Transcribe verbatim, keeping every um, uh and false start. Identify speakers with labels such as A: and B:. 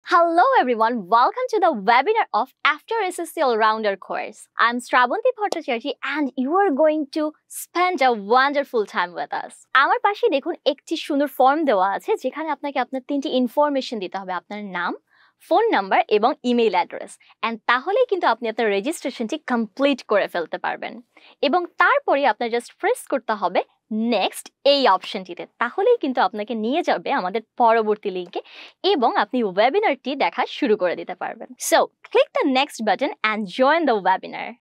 A: Hello everyone, welcome to the webinar of After S S C All-Rounder Course. I'm Shravanti Bhattacharya and you are going to spend a wonderful time with us. আমার পাশে দেখুন একটি সুন্দর form দেওয়া আছে যেখানে আপনাকে আপনার তিনটি ইনফরমেশন দিতে হবে, আপনার নাম, ফোন নাম্বার এবং ইমেইল অ্যাড্রেস, এন্ড তাহলেই কিন্তু আপনি আপনার রেজিস্ট্রেশনটি কমপ্লিট করে ফেলতে পারবেন। এবং তারপরে আপনার জাস্ট প্রেস করতে হবে নেক্সট এই অপশনটিতে, তাহলেই কিন্তু আপনাকে নিয়ে যাবে আমাদের পরবর্তী লিংকে এবং আপনি ওয়েবিনারটি দেখা শুরু করে দিতে পারবেন। So click the next button and join the webinar.